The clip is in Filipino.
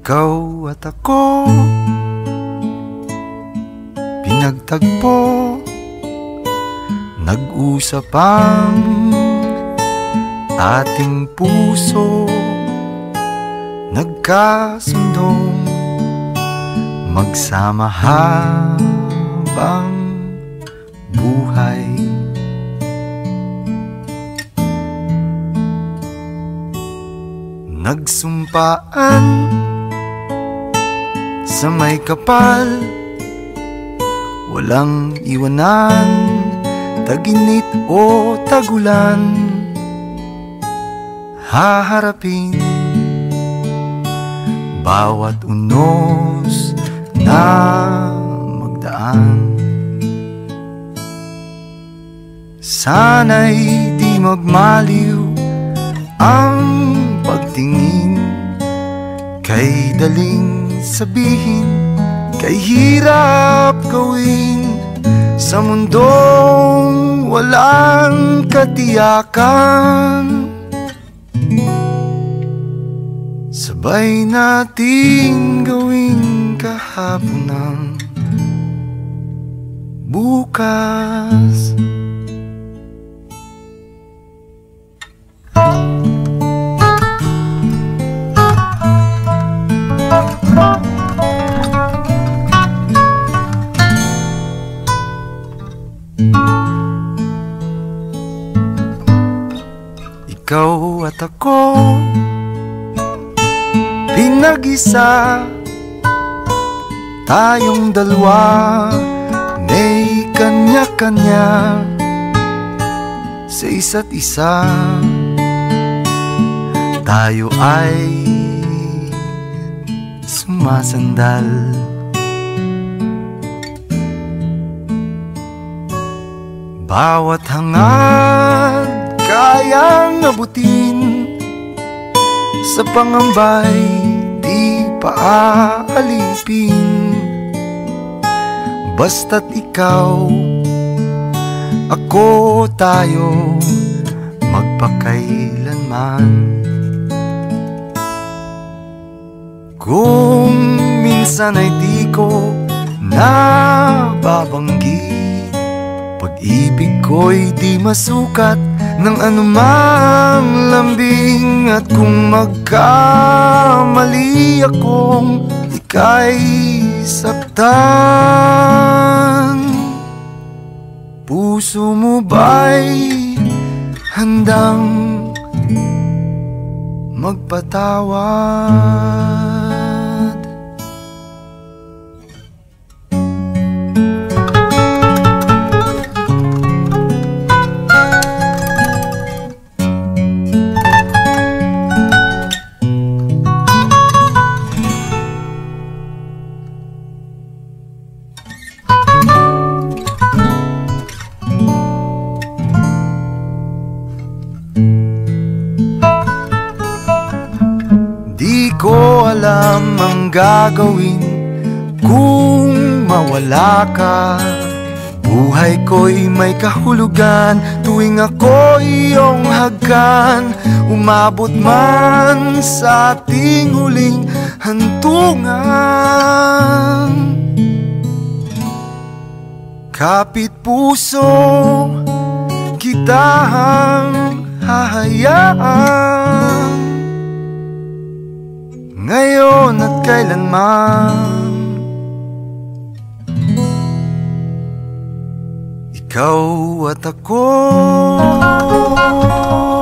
Ikaw at ako, pinagtagpo, nag-usap ang ating puso, nagkasundong magsama habang buhay. Nagsumpaan sa may kapal, walang iwanan, taginit o tagulan, haharapin bawat unos na magdaan. Sana'y di magmaliw ang pagtingin, kay daling sabihin, kay hirap gawin, sa mundong walang katiyakan. Sabay nating gawin kahapon ng bukas. Ikaw at ako, pinag-isa, tayong dalawa, may kanya-kanya sa isa't isa. Tayo ay sumasandal, bawat hangad kayang abutin, sa pangambay di paaalipin. Basta't ikaw, ako, tayo, magpakailanman. Kung minsan ay di ko nababanggit, pag-ibig ko'y di masukat ng anumang lambing. At kung magkamali akong ika'y saktan, puso mo ba'y handang magpatawad? Di ko alam ang gagawin kung mawala ka. Buhay ko'y may kahulugan tuwing ako'y iyong hagkan. Umabot man sa ating huling hantungan, kapit puso kitang hahayaan, ngayon at kailanman. Ikaw at ako,